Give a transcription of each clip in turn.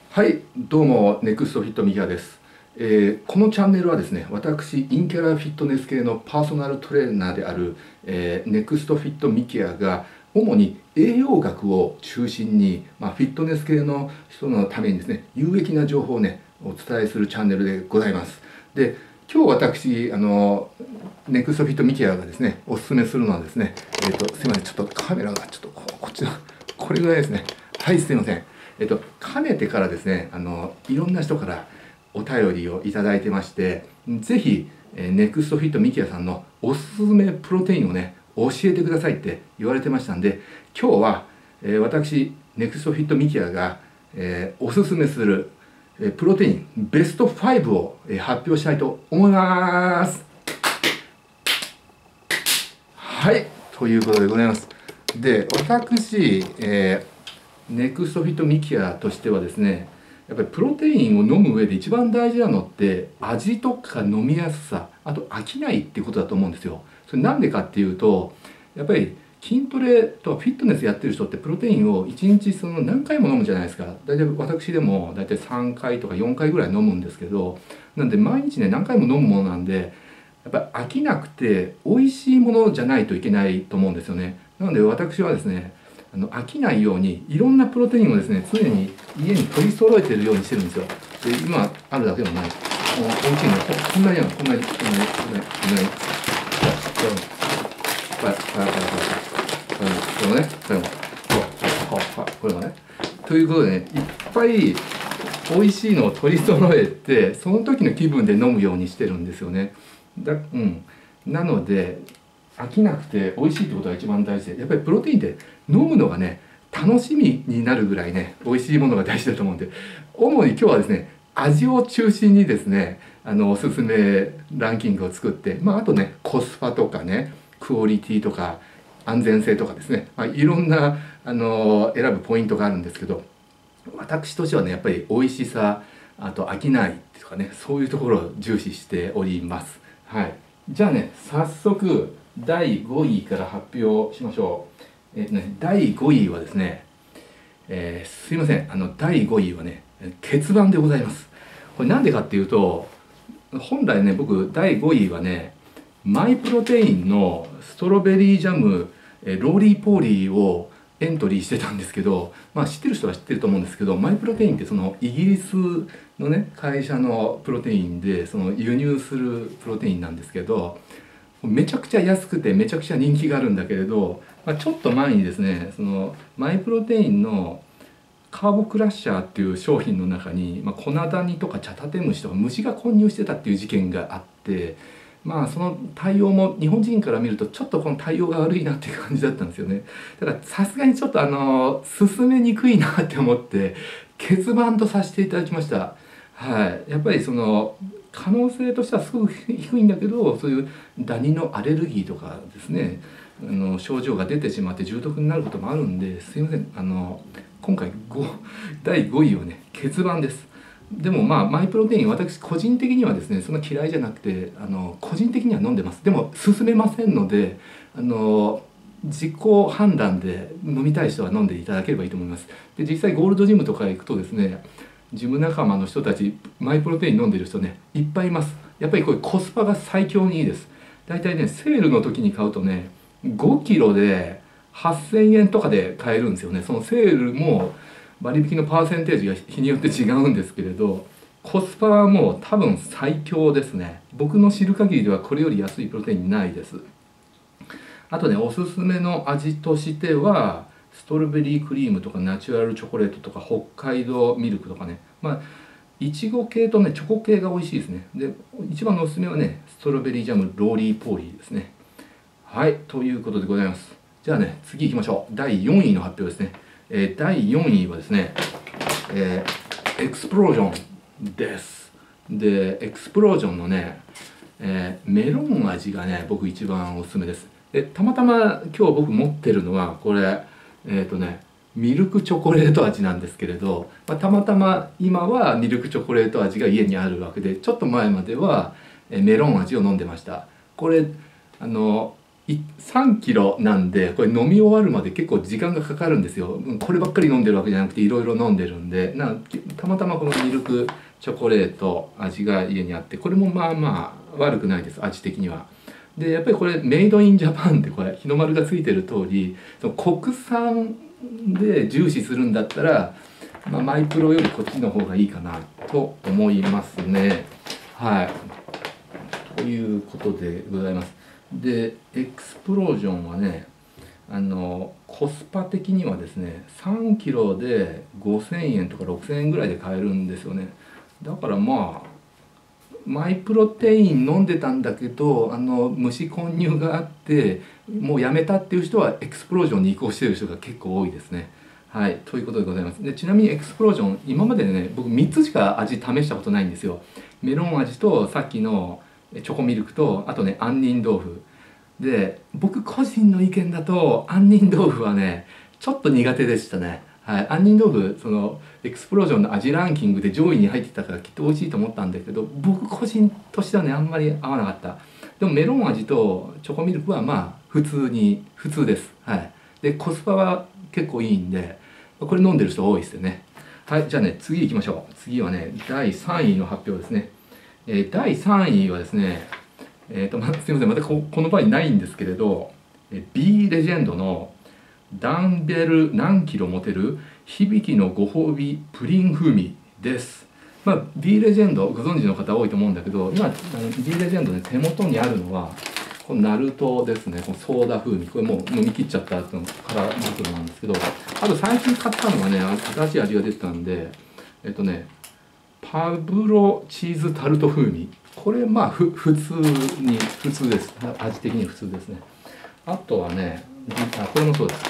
はい、どうも、ネクストフィットミキヤです。このチャンネルはですね、私、インキャラフィットネス系のパーソナルトレーナーである、ネクストフィットミキヤが、主に栄養学を中心に、フィットネス系の人のためにですね、有益な情報をね、お伝えするチャンネルでございます。で、今日私、ネクストフィットミキヤがですね、おすすめするのはですね、すいません、ちょっとカメラがちょっとこっちの、これぐらいですね。はい、すいません。かねてからですね、いろんな人からお便りをいただいてまして、ぜひ、ネクストフィットミキヤさんのおすすめプロテインをね、教えてくださいって言われてましたんで、今日は、私、ネクストフィットミキヤが、おすすめする、プロテインベスト5を、発表したいと思います。はい、ということでございます。で、私、ネクストフィットミキヤとしてはですね、やっぱりプロテインを飲む上で一番大事なのって味とか飲みやすさ、あと飽きないっていうことだと思うんですよ。それなんでかっていうと、やっぱり筋トレとフィットネスやってる人ってプロテインを1日その何回も飲むじゃないですか。大体私でも大体3回とか4回ぐらい飲むんですけど、なんで毎日ね何回も飲むものなんで、やっぱり飽きなくて美味しいものじゃないといけないと思うんですよね。なので私はですね、飽きないようにいろんなプロテインをですね常に家に取り揃えてるようにしてるんですよ。で今あるだけでもない大きいのこんなにあるこんなにこんなにこんなにこんなにこれねこれもねということでねいっぱい美味しいのを取り揃えてその時の気分で飲むようにしてるんですよね。なので飽きなくて美味しいってことが一番大事で、やっぱりプロテインって飲むのがね楽しみになるぐらいね美味しいものが大事だと思うんで、主に今日はですね味を中心にですねおすすめランキングを作って、あとねコスパとかねクオリティとか安全性とかですね、いろんな選ぶポイントがあるんですけど、私としてはねやっぱり美味しさ、あと飽きないとかね、そういうところを重視しております。はい、じゃあね早速第5位から発表しましょう。第5位はですね、すいません、第5位はね欠番でございます。これなんでかっていうと、本来ね僕第5位はねマイプロテインのストロベリージャムローリーポーリーをエントリーしてたんですけど、知ってる人は知ってると思うんですけど、マイプロテインってそのイギリスのね会社のプロテインでその輸入するプロテインなんですけど、めちゃくちゃ安くてめちゃくちゃ人気があるんだけれど、ちょっと前にですねそのマイプロテインのカーボクラッシャーっていう商品の中に、粉ダニとかチャタテムシとか虫が混入してたっていう事件があって、その対応も日本人から見るとちょっとこの対応が悪いなっていう感じだったんですよね。だからさすがにちょっと進めにくいなって思って欠番とさせていただきました。はい、やっぱりその可能性としてはすごく低いんだけど、そういうダニのアレルギーとかですね症状が出てしまって重篤になることもあるんで、すいません今回第5位はね欠番です。でもマイプロテイン私個人的にはですねそんな嫌いじゃなくて個人的には飲んでます。でも勧めませんので自己判断で飲みたい人は飲んでいただければいいと思います。で実際ゴールドジムとか行くとですねジム仲間の人たちマイプロテイン飲んでる人ねいっぱいいます。やっぱりこれコスパが最強にいいです。だいたいねセールの時に買うとね5キロで8,000円とかで買えるんですよね。そのセールも割引のパーセンテージが日によって違うんですけれど、コスパはもう多分最強ですね。僕の知る限りではこれより安いプロテインないです。あとねおすすめの味としてはストロベリークリームとかナチュラルチョコレートとか北海道ミルクとかね、いちご系とねチョコ系が美味しいですね。で一番のおすすめはねストロベリージャムローリーポーリーですね。はいということでございます。じゃあね次行きましょう。第4位の発表ですね。第4位はですね、エクスプロージョンです。でエクスプロージョンのね、メロン味がね僕一番おすすめです。でたまたま今日僕持ってるのはこれミルクチョコレート味なんですけれど、たまたま今はミルクチョコレート味が家にあるわけで、ちょっと前まではメロン味を飲んでました。これ 3キロなんで、これ飲み終わるまで結構時間がかかるんですよ。こればっかり飲んでるわけじゃなくていろいろ飲んでるんで、たまたまこのミルクチョコレート味が家にあって、これもまあまあ悪くないです、味的には。でやっぱりこれメイドインジャパンってこれ日の丸がついてる通り、その国産で重視するんだったら、マイプロよりこっちの方がいいかなと思いますね。はい。ということでございます。でエクスプロージョンはね、コスパ的にはですね、3キロで5,000円とか6,000円ぐらいで買えるんですよね。だからまあマイプロテイン飲んでたんだけど虫混入があってもうやめたっていう人はエクスプロージョンに移行している人が結構多いですね。はい、ということでございます。でちなみにエクスプロージョン今までね僕3つしか味試したことないんですよ。メロン味とさっきのチョコミルクとあとね杏仁豆腐で、僕個人の意見だと杏仁豆腐はねちょっと苦手でしたね。はい、杏仁豆腐そのエクスプロージョンの味ランキングで上位に入ってたからきっと美味しいと思ったんだけど、僕個人としてはねあんまり合わなかった。でもメロン味とチョコミルクはまあ普通です。はい、でコスパは結構いいんでこれ飲んでる人多いですよね。はい、じゃあね次行きましょう。次はね第3位の発表ですね。第3位はですねすいませんまたこの場合ないんですけれど、B レジェンドのダンベル何キロ持てる響きのご褒美プリン風味です。B レジェンドご存知の方多いと思うんだけど、今B レジェンドで手元にあるのはこのナルトですね。このソーダ風味、これもう飲み切っちゃったカラー袋なんですけど、あと最近買ったのがね新しい味が出てたんでパブロチーズタルト風味、これまあ普通です。味的に普通ですね。あとはねこれもそうです。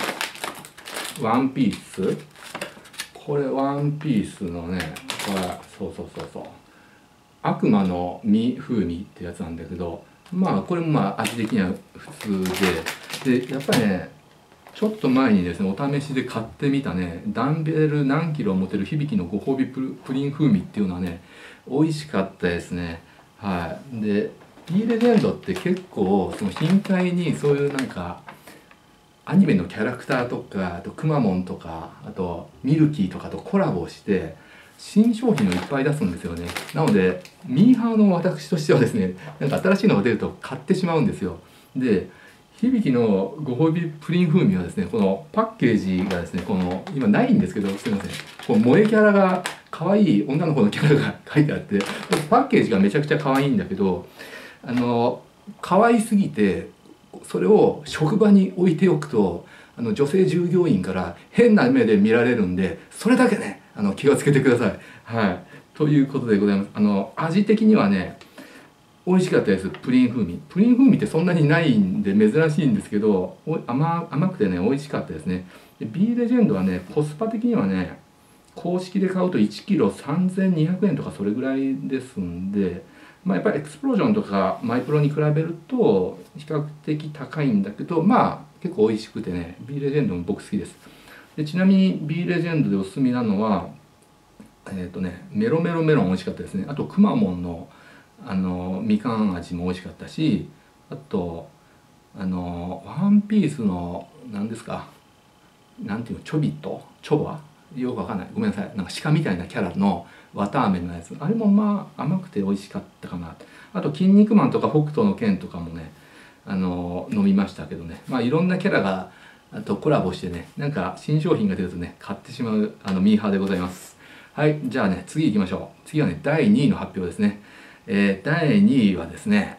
ワンピース、これワンピースのねこれそう悪魔の実風味ってやつなんだけど、これも味的には普通でやっぱりねちょっと前にですねお試しで買ってみたねダンベル何キロ持てる響きのご褒美プリン風味っていうのはね美味しかったですね。はい、で B レジェンドって結構その頻回にそういうなんかアニメのキャラクターとかあとくまモンとかあとミルキーとかとコラボして新商品をいっぱい出すんですよね。なのでミーハーの私としてはですねなんか新しいのが出ると買ってしまうんですよ。で響のご褒美プリン風味はですねこのパッケージがですねこの今ないんですけどすいませんこの萌えキャラが可愛い女の子のキャラが書いてあってパッケージがめちゃくちゃ可愛いんだけど可愛すぎてそれを職場に置いておくと女性従業員から変な目で見られるんでそれだけね気をつけてください。はい、ということでございます。味的にはね美味しかったです。プリン風味ってそんなにないんで珍しいんですけど甘くてね美味しかったですね。で B レジェンドはねコスパ的にはね公式で買うと1キロ3,200円とかそれぐらいですんで、やっぱりエクスプロージョンとかマイプロに比べると比較的高いんだけど結構美味しくてね B レジェンドも僕好きです。でちなみに B レジェンドでおすすめなのはメロメロメロン美味しかったですね。あとくまモンのみかん味も美味しかったし、あとワンピースの何ですかなんていうのチョバよくわかんないごめんなさいなんか鹿みたいなキャラの綿あめのやつあれも甘くて美味しかったかな。あと「筋肉マン」とか「北斗の拳」とかもね飲みましたけどねいろんなキャラがコラボしてねなんか新商品が出るとね買ってしまうミーハーでございます。はい、じゃあね次行きましょう。次はね第2位の発表ですね。第2位はですね、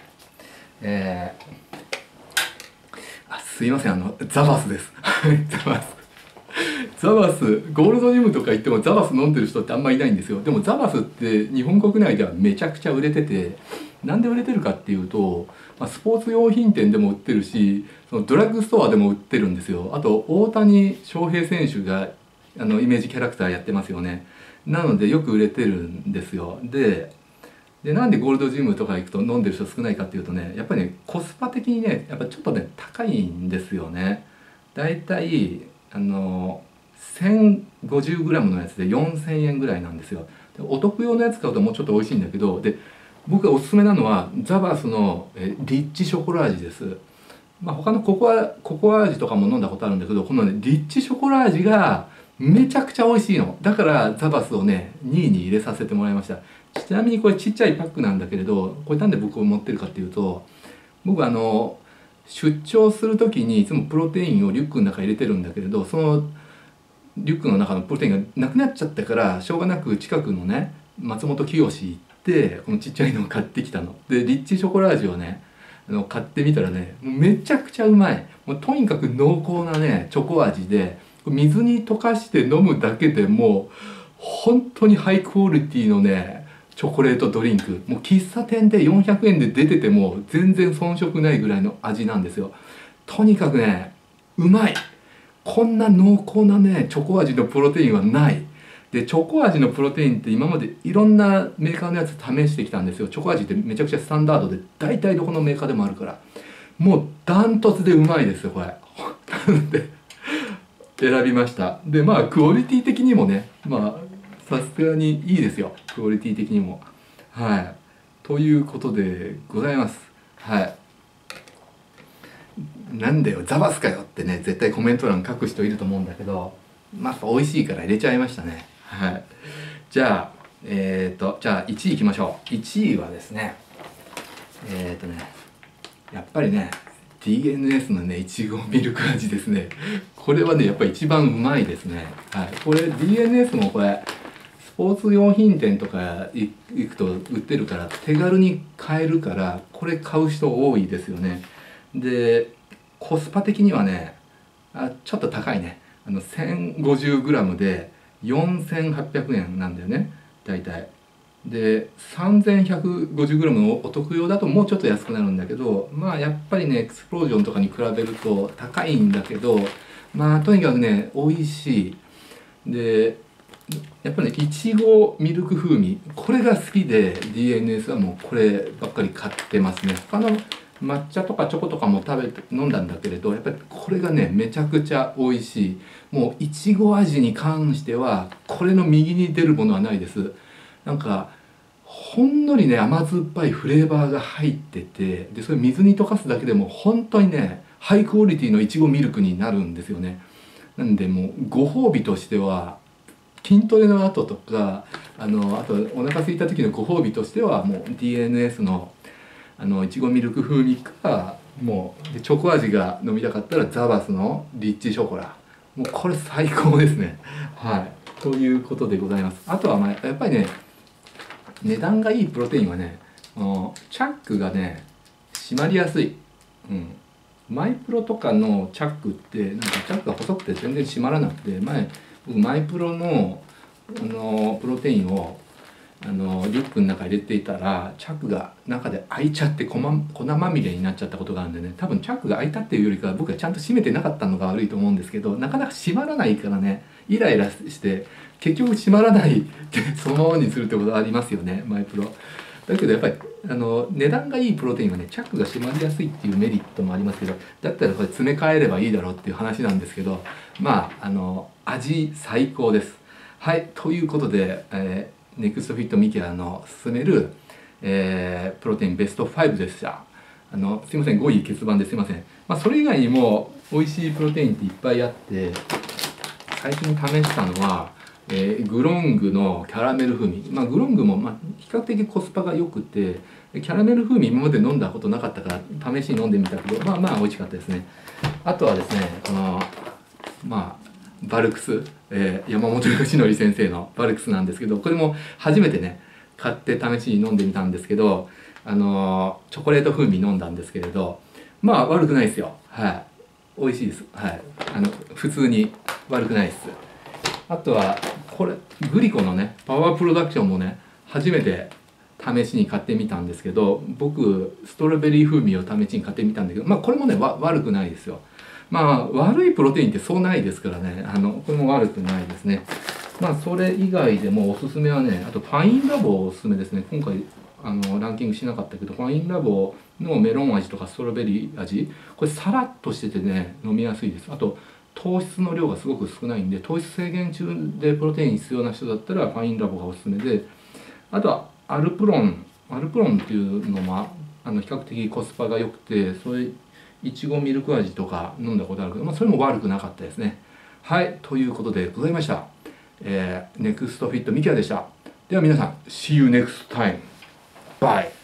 すいませんザバスです。ザバスゴールドジムとか行ってもザバス飲んでる人ってあんまりいないんですよ。でもザバスって日本国内ではめちゃくちゃ売れてて、なんで売れてるかっていうと、スポーツ用品店でも売ってるしそのドラッグストアでも売ってるんですよ。あと大谷翔平選手がイメージキャラクターやってますよね。なのでよく売れてるんですよ。でなんでゴールドジムとか行くと飲んでる人少ないかっていうとねやっぱりねコスパ的にねやっぱちょっとね高いんですよね。だいたい1050g のやつで4,000円ぐらいなんですよ。でお得用のやつ買うともうちょっと美味しいんだけど、で僕がおすすめなのはザバスのリッチショコラ味です。 まあ他のココア味とかも飲んだことあるんだけど、このねリッチショコラ味がめちゃくちゃ美味しいの。だからザバスをね2位に入れさせてもらいました。ちなみにこれちっちゃいパックなんだけれど、これなんで僕を持ってるかっていうと、僕出張する時にいつもプロテインをリュックの中に入れてるんだけれど、そのリュックの中のプロテインがなくなっちゃったから、しょうがなく近くのね松本清行ってこのちっちゃいのを買ってきたので、リッチショコラ味をね買ってみたらね、もうめちゃくちゃうまい。もうとにかく濃厚なねチョコ味で、水に溶かして飲むだけでもう本当にハイクオリティのねチョコレートドリンク、もう喫茶店で400円で出てても全然遜色ないぐらいの味なんですよ。とにかくねうまい。こんな濃厚なねチョコ味のプロテインはない。でチョコ味のプロテインって今までいろんなメーカーのやつ試してきたんですよ。チョコ味ってめちゃくちゃスタンダードで大体どこのメーカーでもあるから、もうダントツでうまいですよこれ。で選びました。でまあクオリティ的にもね、まあさすがにいいですよ、クオリティ的にも。はい、ということでございます。はい。なんだよザバスかよってね絶対コメント欄書く人いると思うんだけど、まあ美味しいから入れちゃいましたね。はい。じゃあじゃあ1位いきましょう。1位はですねやっぱりね DNS のねいちごミルク味ですね。これはねやっぱり一番うまいですね。はい。これ DNS もこれスポーツ用品店とか行くと売ってるから手軽に買えるから、これ買う人多いですよね。でコスパ的にはねちょっと高いね。1050g で4800円なんだよね大体。で 3150g のお得用だともうちょっと安くなるんだけど、まあやっぱりねエクスプロージョンとかに比べると高いんだけど、まあとにかくね美味しい。でやっぱりねいちごミルク風味、これが好きで DNS はもうこればっかり買ってますね。他の抹茶とかチョコとかも飲んだんだけれど、やっぱりこれがねめちゃくちゃ美味しい。もういちご味に関してはこれの右に出るものはないです。なんかほんのりね甘酸っぱいフレーバーが入ってて、でそれ水に溶かすだけでも本当にねハイクオリティのいちごミルクになるんですよね。なんでもうご褒美としては筋トレの後とかあとお腹空いた時のご褒美としてはもう DNS のいちごミルク風味か、もうでチョコ味が飲みたかったらザバスのリッチショコラ、もうこれ最高ですね。はいということでございます。あとはまあやっぱりね値段がいいプロテインはねチャックがね締まりやすい。マイプロとかのチャックってなんかチャックが細くて全然締まらなくて、僕マイプロのプロテインをリュックの中に入れていたらチャックが中で開いちゃって粉まみれになっちゃったことがあるんでね、多分チャックが開いたっていうよりかは僕がちゃんと閉めてなかったのが悪いと思うんですけど、なかなか閉まらないからねイライラして結局閉まらないってそのままにするってことはありますよねマイプロ。だけどやっぱり値段がいいプロテインはねチャックが閉まりやすいっていうメリットもありますけど、だったらこれ詰め替えればいいだろうっていう話なんですけど、まあ味最高です。はいということで、ネクストフィットミキアの勧める、プロテインベスト5でした。すいません5位欠番ですいません。まあそれ以外にも美味しいプロテインっていっぱいあって、最近試したのは、グロングのキャラメル風味。まあグロングも比較的コスパが良くて、キャラメル風味今まで飲んだことなかったから試しに飲んでみたけど、まあ美味しかったですね。あとはですねバルクス、山本由伸先生のバルクスなんですけど、これも初めてね買って試しに飲んでみたんですけど、チョコレート風味飲んだんですけれど、まあ悪くないですよ。はい美味しいです。はい普通に悪くないです。あとはこれグリコのねパワープロダクションもね初めて試しに買ってみたんですけど、僕ストロベリー風味を試しに買ってみたんだけど、まあこれもね悪くないですよ。まあ悪いプロテインってそうないですからね、これも悪くないですね。まあそれ以外でもおすすめはね、あとファインラボおすすめですね。今回ランキングしなかったけど、ファインラボのメロン味とかストロベリー味、これさらっとしててね飲みやすいです。あと糖質の量がすごく少ないんで、糖質制限中でプロテイン必要な人だったらファインラボがおすすめで、あとはアルプロンっていうのも比較的コスパが良くて、それいちごミルク味とか飲んだことあるけど、それも悪くなかったですね。はい、ということでございました。ネクストフィットミキヤでした。では皆さん、See you next time. Bye.